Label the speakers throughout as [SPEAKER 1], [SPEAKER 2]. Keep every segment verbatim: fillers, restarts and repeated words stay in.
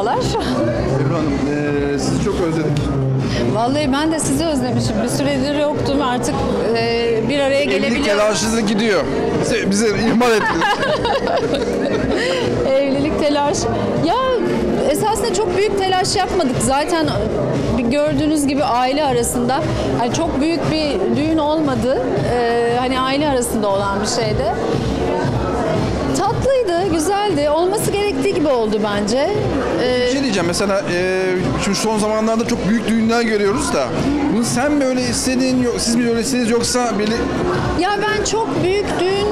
[SPEAKER 1] buradalar.
[SPEAKER 2] Ebru Hanım, e, sizi çok özledik.
[SPEAKER 1] Vallahi ben de sizi özlemişim. Bir süredir yoktum. Artık e, bir araya
[SPEAKER 2] Evlilik
[SPEAKER 1] gelebiliyorum.
[SPEAKER 2] telaşınız gidiyor. Bize, bize ihmal ettiniz.
[SPEAKER 1] Evlilik telaş. Ya esasında çok büyük telaş yapmadık. Zaten bir gördüğünüz gibi aile arasında hani çok büyük bir düğün olmadı. Ee, hani aile arasında olan bir şeydi. Tatlıydı, güzeldi. Olması gerektiği gibi oldu bence. Ee,
[SPEAKER 2] Bir şey diyeceğim mesela e, şimdi son zamanlarda çok büyük düğünler görüyoruz da bunu sen mi öyle istedin, yok, siz mi öyle istediniz yoksa biri...
[SPEAKER 1] ya ben çok büyük düğün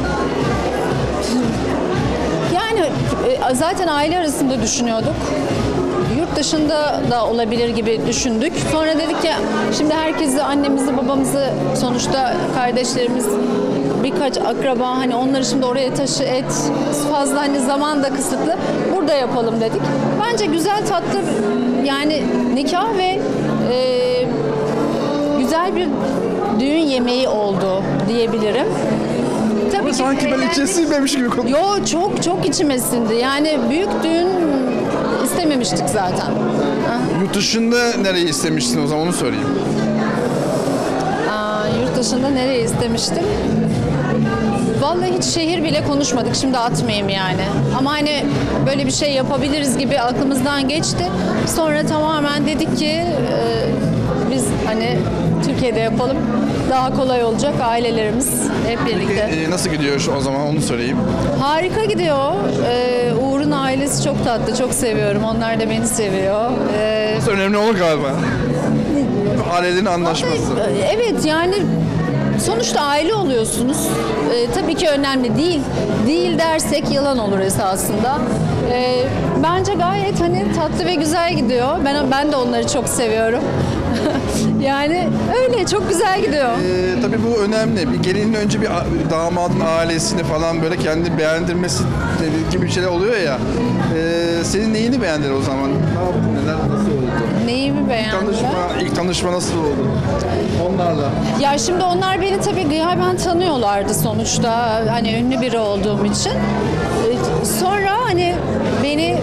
[SPEAKER 1] yani e, zaten aile arasında düşünüyorduk. Yurt dışında da olabilir gibi düşündük. Sonra dedik ya şimdi herkesi, annemizi, babamızı, sonuçta kardeşlerimiz, birkaç akraba, hani onları şimdi oraya taşı et, fazla hani zaman da kısıtlı. Burada yapalım dedik. Bence güzel, tatlı, yani nikah ve e, güzel bir düğün yemeği oldu diyebilirim. Tabii ki
[SPEAKER 2] Sanki ben
[SPEAKER 1] eğlendik.
[SPEAKER 2] içesiymiş gibi konuşuyor.
[SPEAKER 1] Yo, çok çok içime sindi. Yani büyük düğün istememiştik zaten.
[SPEAKER 2] Yurt dışında nereyi istemiştin o zaman onu sorayım.
[SPEAKER 1] Aa, yurt dışında nereye istemiştim? Vallahi hiç şehir bile konuşmadık. Şimdi atmayayım yani. Ama hani böyle bir şey yapabiliriz gibi aklımızdan geçti. Sonra tamamen dedik ki e, biz hani Türkiye'de yapalım. Daha kolay olacak, ailelerimiz hep birlikte.
[SPEAKER 2] E, nasıl gidiyor şu- o zaman onu sorayım.
[SPEAKER 1] Harika gidiyor. Ee, Uğur'un ailesi çok tatlı, çok seviyorum. Onlar da beni seviyor. Ee,
[SPEAKER 2] Önemli olan galiba. Ailelerin anlaşması.
[SPEAKER 1] evet, yani sonuçta aile oluyorsunuz. Ee, tabii ki önemli değil. Değil dersek yalan olur esasında. Ee, bence gayet hani tatlı ve güzel gidiyor. Ben ben de onları çok seviyorum. Yani öyle çok güzel gidiyor.
[SPEAKER 2] Ee, tabii bu önemli. Bir gelinin önce bir a- damadın ailesini falan böyle kendi beğendirmesi gibi bir şeyler oluyor ya. Ee, senin neyini beğendiler o zaman? Ne yaptın? Neler nasıl oldu?
[SPEAKER 1] Neyi mi beğendin?
[SPEAKER 2] Tanışma, ilk tanışma nasıl oldu? Onlarla.
[SPEAKER 1] Ya şimdi onlar beni tabii gıyben tanıyorlardı sonuçta, hani ünlü biri olduğum için. Ee, Sonra hani beni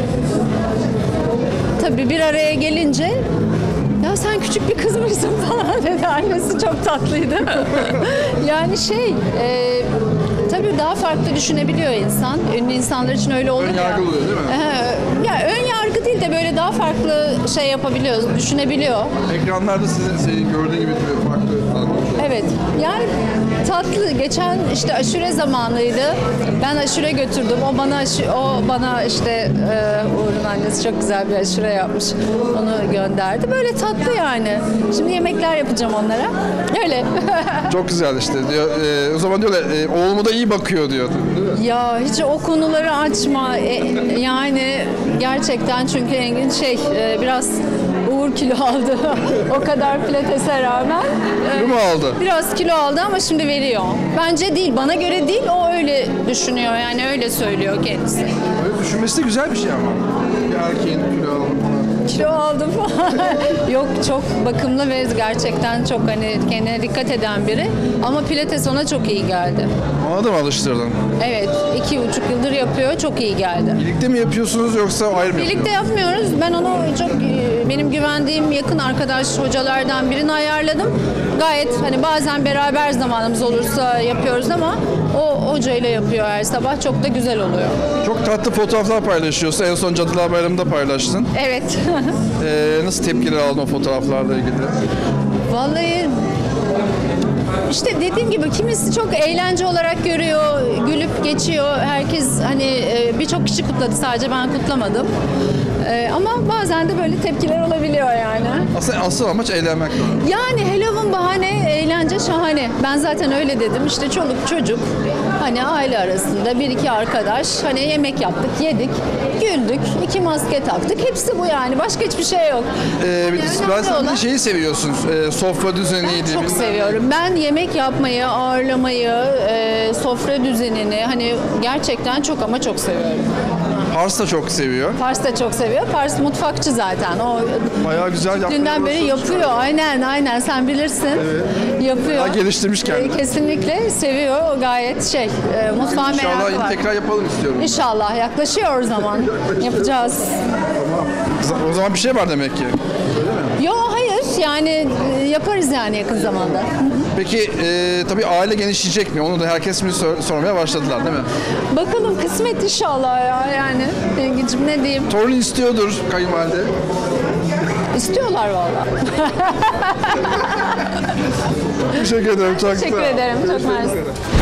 [SPEAKER 1] tabii bir araya gelince ya sen küçük bir kız mısın falan dedi. Annesi çok tatlıydı. Yani şey e, tabii daha farklı düşünebiliyor insan. Ünlü insanlar için öyle olur
[SPEAKER 2] Ön
[SPEAKER 1] ya.
[SPEAKER 2] yargı oluyor değil mi?
[SPEAKER 1] Ee, Ya ön yargı değil de böyle daha farklı şey yapabiliyor, düşünebiliyor.
[SPEAKER 2] Ekranlarda sizin, senin gördüğün gibi tabii farklı anlatıyor.
[SPEAKER 1] Evet. Yani tatlı. Geçen işte aşure zamanıydı. Ben aşure götürdüm. O bana aşı- o bana işte e, Uğur'un annesi çok güzel bir aşure yapmış. Onu gönderdi. Böyle tatlı yani. Şimdi yemekler yapacağım onlara. Öyle.
[SPEAKER 2] Çok güzel işte diyor. Ee, o zaman diyorlar e, oğlumu da iyi bakıyor diyor. Değil mi?
[SPEAKER 1] Ya hiç o konuları açma. E, yani gerçekten çünkü Engin şey e, biraz Uğur kilo aldı. O kadar pilatese rağmen. E,
[SPEAKER 2] Kilo mu aldı?
[SPEAKER 1] Biraz kilo aldı ama şimdi veriyor. Bence değil, bana göre değil, o öyle düşünüyor, yani öyle söylüyor kendisi.
[SPEAKER 2] Öyle düşünmesi de güzel bir şey ama. Bir erkeğin kilo alması falan.
[SPEAKER 1] Kilo aldım falan. Yok, çok bakımlı ve gerçekten çok hani kendine dikkat eden biri. Ama pilates ona çok iyi geldi.
[SPEAKER 2] Ona da mı alıştırdın?
[SPEAKER 1] Evet, iki buçuk yıldır yapıyor, çok iyi geldi.
[SPEAKER 2] Birlikte mi yapıyorsunuz yoksa ayrı mı
[SPEAKER 1] Birlikte
[SPEAKER 2] yapıyorsunuz?
[SPEAKER 1] yapmıyoruz. Ben onu çok e, benim güvendiğim yakın arkadaş hocalardan birini ayarladım. Gayet hani bazen beraber zamanımız olursa yapıyoruz ama o hocayla yapıyor her sabah. Çok da güzel oluyor.
[SPEAKER 2] Çok tatlı fotoğraflar paylaşıyorsun. En son Cadılar Bayramı'nda paylaştın.
[SPEAKER 1] Evet.
[SPEAKER 2] Ee, nasıl tepkiler aldın o fotoğraflarla ilgili?
[SPEAKER 1] Vallahi işte dediğim gibi kimisi çok eğlence olarak görüyor, gülüp geçiyor. Herkes hani e, birçok kişi kutladı, sadece ben kutlamadım. E, Ama bazen de böyle tepkiler olabiliyor yani.
[SPEAKER 2] Aslında asıl amaç eğlenmek.
[SPEAKER 1] Yani Halloween bahane, eğlence şahane. Ben zaten öyle dedim. İşte çoluk çocuk, hani aile arasında bir iki arkadaş, hani yemek yaptık, yedik, güldük, iki maske taktık. Hepsi bu yani. Başka hiçbir şey yok.
[SPEAKER 2] Ee, biz- ben
[SPEAKER 1] önemli
[SPEAKER 2] sen
[SPEAKER 1] olan-
[SPEAKER 2] bir şeyi seviyorsun. Ee, sofra düzeniydi.
[SPEAKER 1] Çok
[SPEAKER 2] bilmem
[SPEAKER 1] seviyorum. Ben yemek yapmayı, ağırlamayı, e, sofra düzenini hani gerçekten çok ama çok seviyorum.
[SPEAKER 2] ne. Pars da çok seviyor.
[SPEAKER 1] Pars da çok seviyor. Pars mutfakçı zaten. O
[SPEAKER 2] Bayağı güzel yapıyor.
[SPEAKER 1] dünden beri yapıyor. Aynen aynen sen bilirsin. Yapıyor.
[SPEAKER 2] Bayağı geliştirmiş kendini.
[SPEAKER 1] E, Kesinlikle seviyor. O gayet şey e, mutfağa merakı
[SPEAKER 2] İnşallah
[SPEAKER 1] var.
[SPEAKER 2] tekrar yapalım istiyorum.
[SPEAKER 1] İnşallah yaklaşıyor o zaman. Yapacağız.
[SPEAKER 2] O zaman bir şey var demek ki.
[SPEAKER 1] Yo hayır yani e, yaparız yani yakın zamanda.
[SPEAKER 2] Peki e, tabii aile genişleyecek mi? Onu da herkes mi sor- sormaya başladılar değil mi?
[SPEAKER 1] Bakalım kısmet inşallah ya yani. Bilgicim ne diyeyim?
[SPEAKER 2] Torun istiyordur kayınvalide.
[SPEAKER 1] İstiyorlar valla.
[SPEAKER 2] Teşekkür ederim. Çok
[SPEAKER 1] Teşekkür ederim. Çok mersi.